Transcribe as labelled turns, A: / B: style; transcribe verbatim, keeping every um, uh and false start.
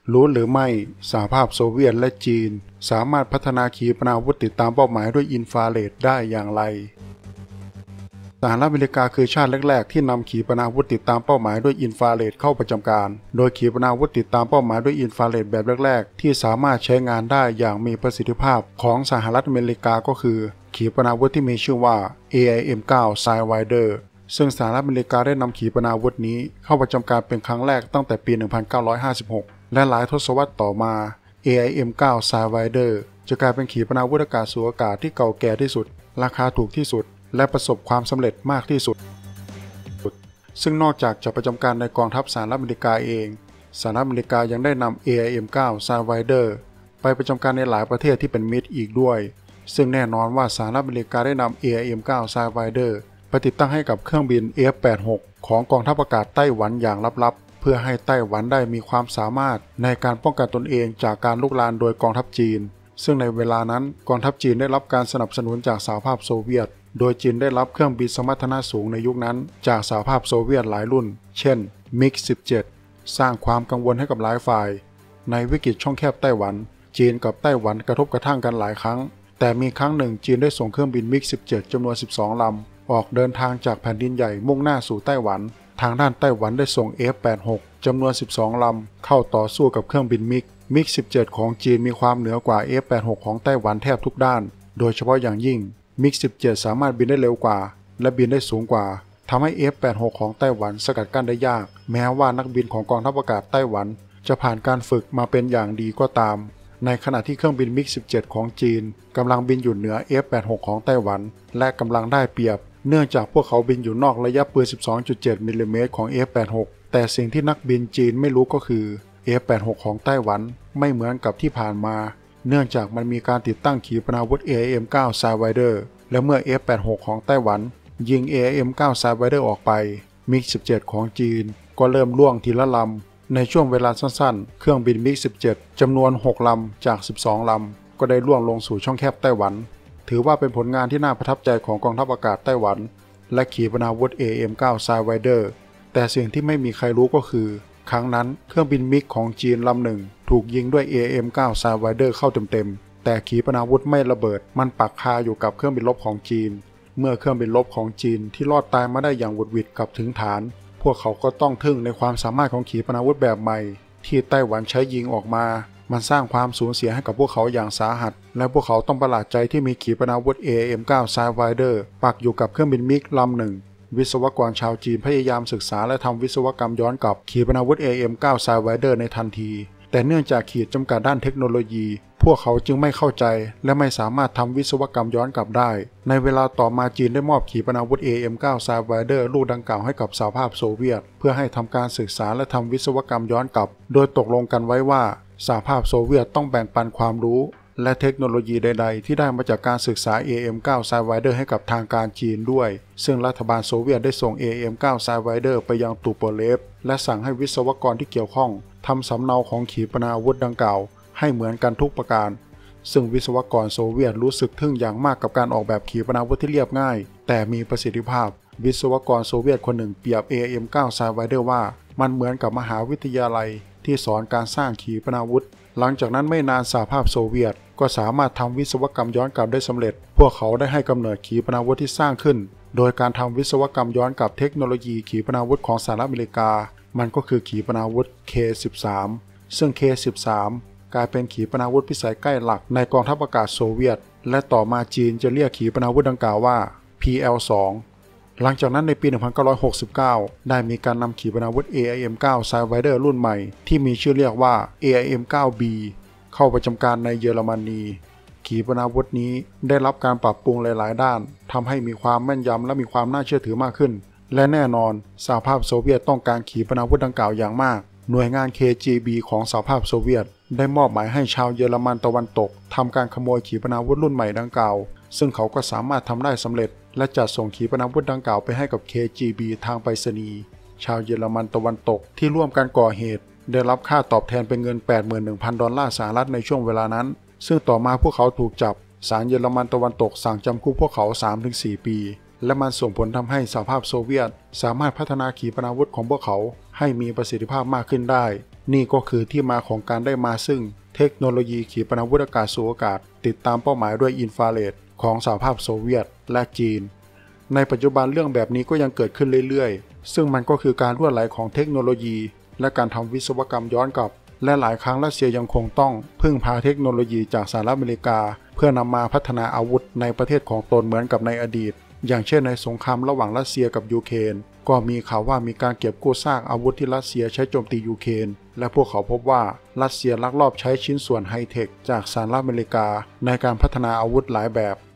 A: รู้หรือไม่สหภาพโซเวียตและจีนสามารถพัฒนาขีปนาวุธติดตามเป้าหมายด้วยอินฟราเรดได้อย่างไรสหรัฐอเมริกาคือชาติแรกๆที่นำขีปนาวุธติดตามเป้าหมายด้วยอินฟราเรดเข้าประจำการโดยขีปนาวุธติดตามเป้าหมายด้วยอินฟราเรดแบบแรกๆที่สามารถใช้งานได้อย่างมีประสิทธิภาพของสหรัฐอเมริกาก็คือขีปนาวุธที่มีชื่อว่า เอ ไอ เอ็ม เก้า Sidewinder ซึ่งสหรัฐอเมริกาได้นำขีปนาวุธนี้เข้าประจำการเป็นครั้งแรกตั้งแต่ปี หนึ่งพันเก้าร้อยห้าสิบหก และหลายทศวรรษต่อมา เอ ไอ เอ็ม เก้า Sidewinder จะกลายเป็นขีปนาวุธอากาศสู่อากาศที่เก่าแก่ที่สุดราคาถูกที่สุดและประสบความสำเร็จมากที่สุดซึ่งนอกจากจะประจำการในกองทัพสหรัฐอเมริกาเองสหรัฐอเมริกายังได้นำ เอ ไอ เอ็ม เก้า Sidewinder ไปประจำการในหลายประเทศที่เป็นมิตรอีกด้วยซึ่งแน่นอนว่าสหรัฐอเมริกาได้นำ เอ ไอ เอ็ม เก้า Sidewinder ไปติดตั้งให้กับเครื่องบิน เอฟ แปดสิบหก ของกองทัพอากาศไต้หวันอย่างลับๆเพื่อให้ไต้หวันได้มีความสามารถในการป้องกันตนเองจากการลุกลามโดยกองทัพจีนซึ่งในเวลานั้นกองทัพจีนได้รับการสนับสนุนจากสหภาพโซเวียตโดยจีนได้รับเครื่องบินสมรรถนะสูงในยุคนั้นจากสหภาพโซเวียตหลายรุ่นเช่น มิก สิบเจ็ด สร้างความกังวลให้กับหลายฝ่ายในวิกฤตช่องแคบไต้หวันจีนกับไต้หวันกระทบกระทั่งกันหลายครั้งแต่มีครั้งหนึ่งจีนได้ส่งเครื่องบิน มิก สิบเจ็ด จำนวนสิบสองลำออกเดินทางจากแผ่นดินใหญ่มุ่งหน้าสู่ไต้หวันทางด้านไต้หวันได้ส่ง เอฟ แปดสิบหก จำนวนสิบสองลำเข้าต่อสู้กับเครื่องบินมิก มิก สิบเจ็ด ของจีนมีความเหนือกว่า เอฟ แปดสิบหก ของไต้หวันแทบทุกด้านโดยเฉพาะอย่างยิ่ง มิก สิบเจ็ด สามารถบินได้เร็วกว่าและบินได้สูงกว่าทำให้ เอฟ แปดสิบหก ของไต้หวันสกัดกั้นได้ยากแม้ว่านักบินของกองทัพอากาศไต้หวันจะผ่านการฝึกมาเป็นอย่างดีก็ตามในขณะที่เครื่องบิน มิก สิบเจ็ด ของจีนกำลังบินอยู่เหนือ เอฟ แปดสิบหก ของไต้หวันและกำลังได้เปรียบเนื่องจากพวกเขาบินอยู่นอกระยะปืน สิบสองจุดเจ็ด มิลลิเมตรของ เอฟ แปดสิบหก แต่สิ่งที่นักบินจีนไม่รู้ก็คือ เอฟ แปดสิบหก ของไต้หวันไม่เหมือนกับที่ผ่านมาเนื่องจากมันมีการติดตั้งขีปนาวุธ เอ ไอ เอ็ม เก้า Sidewinder และเมื่อ เอฟ แปดสิบหก ของไต้หวันยิง เอ ไอ เอ็ม เก้า Sidewinder ออกไป มิก สิบเจ็ด ของจีนก็เริ่มล่วงทีละลำในช่วงเวลาสั้นๆเครื่องบิน มิก สิบเจ็ด จำนวน หก ลำจาก สิบสอง ลำก็ได้ล่วงลงสู่ช่องแคบไต้หวันถือว่าเป็นผลงานที่น่าประทับใจของกองทัพอากาศไต้หวันและขีปนาวุธ เอ ไอ เอ็ม เก้า Sidewinder แต่สิ่งที่ไม่มีใครรู้ก็คือครั้งนั้นเครื่องบินมิกของจีนลำหนึ่งถูกยิงด้วย เอ ไอ เอ็ม เก้า Sidewinder เข้าเต็มๆแต่ขีปนาวุธไม่ระเบิดมันปักคาอยู่กับเครื่องบินรบของจีนเมื่อเครื่องบินรบของจีนที่รอดตายมาได้อย่างหวุดหวิดกลับถึงฐานพวกเขาก็ต้องทึ่งในความสามารถของขีปนาวุธแบบใหม่ที่ไต้หวันใช้ยิงออกมามันสร้างความสูญเสียให้กับพวกเขาอย่างสาหัสและพวกเขาต้องประหลาดใจที่มีขีปนาวุธ เอ ไอ เอ็ม เก้า Sidewinder ปักอยู่กับเครื่องบินมิกลำหนึ่งวิศวกรชาวจีนพยายามศึกษาและทำวิศวกรรมย้อนกลับขีปนาวุธ เอ ไอ เอ็ม เก้า Sidewinder ในทันทีแต่เนื่องจากขีดจำกัดด้านเทคโนโลยีพวกเขาจึงไม่เข้าใจและไม่สามารถทำวิศวกรรมย้อนกลับได้ในเวลาต่อมาจีนได้มอบขีปนาวุธ เอ ไอ เอ็ม เก้า Sidewinder ลูกดังกล่าวให้กับสหภาพโซเวียตเพื่อให้ทำการศึกษาและทำวิศวกรรมย้อนกลับโดยตกลงกันไว้ว่าสหภาพโซเวียตต้องแบ่งปันความรู้และเทคโนโลยีใดๆที่ได้มาจากการศึกษา เอ ไอ เอ็ม เก้า Sidewinder ให้กับทางการจีนด้วยซึ่งรัฐบาลโซเวียตได้ส่ง เอ ไอ เอ็ม เก้า Sidewinder ไปยังตูโปเลฟและสั่งให้วิศวกรที่เกี่ยวข้องทำสำเนาของขีปนาวุธดังกล่าวให้เหมือนกันทุกประการซึ่งวิศวกรโซเวียตรู้สึกทึ่งอย่างมากกับการออกแบบขีปนาวุธที่เรียบง่ายแต่มีประสิทธิภาพวิศวกรโซเวียตคนหนึ่งเปรียบ เอ ไอ เอ็ม เก้า Sidewinder ว่ามันเหมือนกับมหาวิทยาลัยที่สอนการสร้างขีปนาวุธหลังจากนั้นไม่นานสหภาพโซเวียตก็สามารถทำวิศวกรรมย้อนกลับได้สำเร็จพวกเขาได้ให้กำเนิดขีปนาวุธที่สร้างขึ้นโดยการทำวิศวกรรมย้อนกลับเทคโนโลยีขีปนาวุธของสหรัฐอเมริกามันก็คือขีปนาวุธ เค สิบสาม ซึ่ง เค สิบสาม กลายเป็นขีปนาวุธพิสัยใกล้หลักในกองทัพอากาศโซเวียตและต่อมาจีนจะเรียกขีปนาวุธดังกล่าวว่า พี แอล สอง หลังจากนั้นในปี หนึ่งพันเก้าร้อยหกสิบเก้า ได้มีการนำขีปนาวุธ เอ ไอ เอ็ม เก้า Sidewinder รุ่นใหม่ที่มีชื่อเรียกว่า เอ ไอ เอ็ม เก้า บี เข้าประจำการในเยอรมนีขีปนาวุธนี้ได้รับการปรับปรุงหลายๆด้านทำให้มีความแม่นยำและมีความน่าเชื่อถือมากขึ้นและแน่นอนสหภาพโซเวียตต้องการขีปนาวุธดังกล่าวอย่างมากหน่วยงาน เค จี บี ของสหภาพโซเวียตได้มอบหมายให้ชาวเยอรมันตะวันตกทำการขโมยขีปนาวุธรุ่นใหม่ดังกล่าวซึ่งเขาก็สามารถทำได้สำเร็จและจัดส่งขีปนาวุธดังกล่าวไปให้กับ เค จี บี ทางไปรษณีย์ชาวเยอรมันตะวันตกที่ร่วมกันก่อเหตุได้รับค่าตอบแทนเป็นเงิน แปดหมื่นหนึ่งพัน ดอลลาร์สหรัฐในช่วงเวลานั้นซึ่งต่อมาพวกเขาถูกจับศาลเยอรมันตะวันตกสั่งจำคุกพวกเขา สามถึงสี่ ปีและมันส่งผลทำให้สหภาพโซเวียตสามารถพัฒนาขีปนาวุธของพวกเขาให้มีประสิทธิภาพมากขึ้นได้นี่ก็คือที่มาของการได้มาซึ่งเทคโนโลยีขีปนาวุธอากาศสู่อากาศติดตามเป้าหมายด้วยอินฟราเรดของสหภาพโซเวียตและจีนในปัจจุบันเรื่องแบบนี้ก็ยังเกิดขึ้นเรื่อยๆซึ่งมันก็คือการรั่วไหลของเทคโนโลยีและการทำวิศวกรรมย้อนกลับและหลายครั้งรัสเซียยังคงต้องพึ่งพาเทคโนโลยีจากสหรัฐอเมริกาเพื่อนำมาพัฒนาอาวุธในประเทศของตนเหมือนกับในอดีตอย่างเช่นในสงครามระหว่างรัสเซียกับยูเครนก็มีข่าวว่ามีการเก็บกู้ซากอาวุธที่รัสเซียใช้โจมตียูเครนและพวกเขาพบว่ารัสเซียลักลอบใช้ชิ้นส่วนไฮเทคจากสหรัฐอเมริกาในการพัฒนาอาวุธหลายแบบ